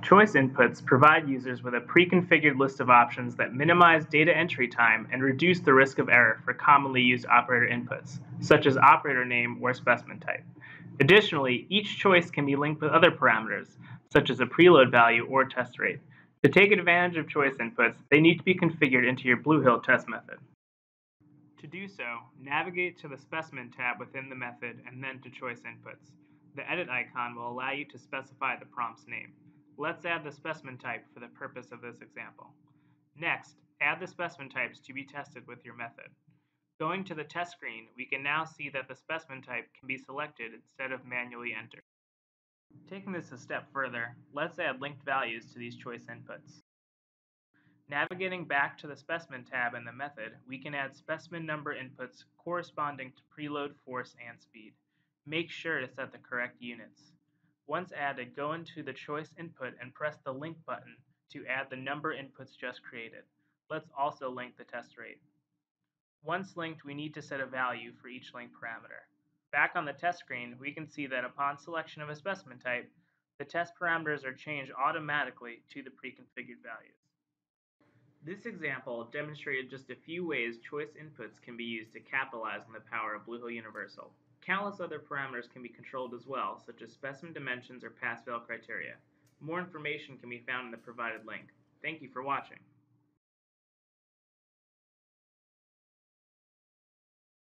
Choice inputs provide users with a pre-configured list of options that minimize data entry time and reduce the risk of error for commonly used operator inputs, such as operator name or specimen type. Additionally, each choice can be linked with other parameters, such as a preload value or test rate. To take advantage of choice inputs, they need to be configured into your Bluehill test method. To do so, navigate to the Specimen tab within the method and then to Choice Inputs. The Edit icon will allow you to specify the prompt's name. Let's add the specimen type for the purpose of this example. Next, add the specimen types to be tested with your method. Going to the test screen, we can now see that the specimen type can be selected instead of manually entered. Taking this a step further, let's add linked values to these choice inputs. Navigating back to the Specimen tab in the method, we can add specimen number inputs corresponding to preload force and speed. Make sure to set the correct units. Once added, go into the choice input and press the link button to add the number inputs just created. Let's also link the test rate. Once linked, we need to set a value for each link parameter. Back on the test screen, we can see that upon selection of a specimen type, the test parameters are changed automatically to the pre-configured values. This example demonstrated just a few ways choice inputs can be used to capitalize on the power of Bluehill Universal. Countless other parameters can be controlled as well, such as specimen dimensions or pass-fail criteria. More information can be found in the provided link. Thank you for watching.